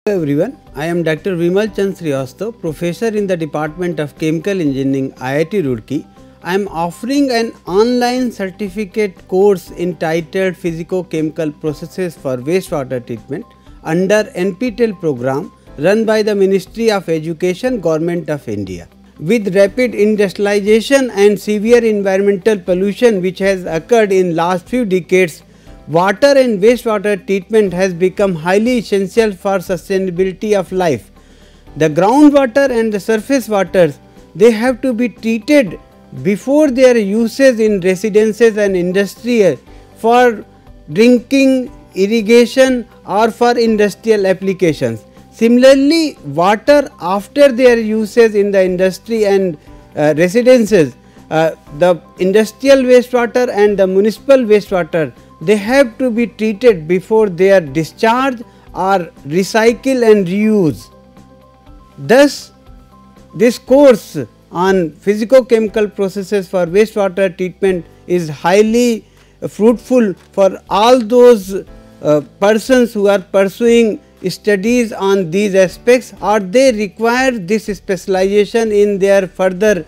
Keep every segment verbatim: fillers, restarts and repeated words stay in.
Hello everyone, I am Doctor Vimal Chand Srivastava, Professor in the Department of Chemical Engineering, I I T Roorkee. I am offering an online certificate course entitled Physico-chemical processes for wastewater treatment under N P T E L program run by the Ministry of Education, Government of India. With rapid industrialization and severe environmental pollution which has occurred in last few decades, water and wastewater treatment has become highly essential for sustainability of life. The groundwater and the surface waters, they have to be treated before their uses in residences and industry for drinking, irrigation or for industrial applications. Similarly, water after their uses in the industry and uh, residences, uh, the industrial wastewater and the municipal wastewater, they have to be treated before their discharge or recycle and reuse. Thus, this course on physico-chemical processes for wastewater treatment is highly fruitful for all those uh, persons who are pursuing studies on these aspects or they require this specialization in their further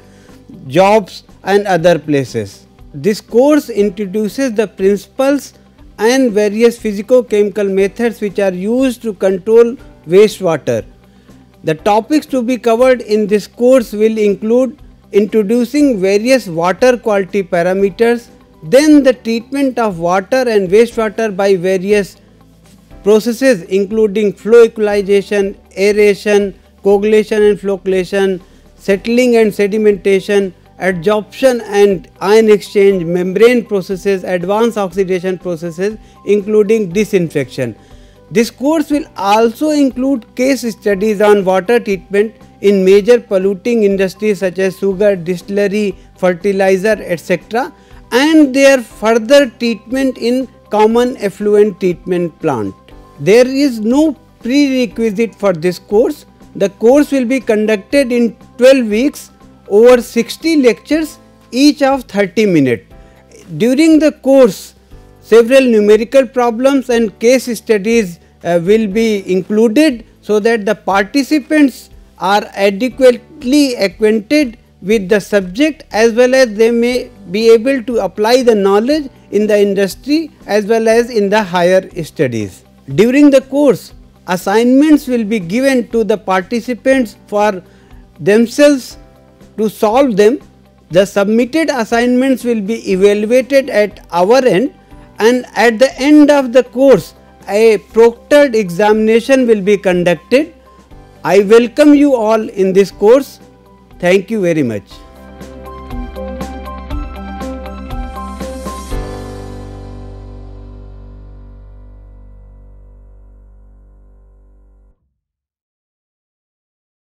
jobs and other places. This course introduces the principles and various physico-chemical methods which are used to control wastewater. The topics to be covered in this course will include introducing various water quality parameters, then the treatment of water and wastewater by various processes including flow equalization, aeration, coagulation and flocculation, settling and sedimentation, adsorption and ion exchange, membrane processes, advanced oxidation processes including disinfection. This course will also include case studies on water treatment in major polluting industries such as sugar, distillery, fertilizer, et cetera and their further treatment in common effluent treatment plant. There is no prerequisite for this course. The course will be conducted in twelve weeks over sixty lectures, each of thirty minutes. During the course, several numerical problems and case studies uh, will be included so that the participants are adequately acquainted with the subject as well as they may be able to apply the knowledge in the industry as well as in the higher studies. During the course, assignments will be given to the participants for themselves to solve them. The submitted assignments will be evaluated at our end and at the end of the course a proctored examination will be conducted. I welcome you all in this course. Thank you very much.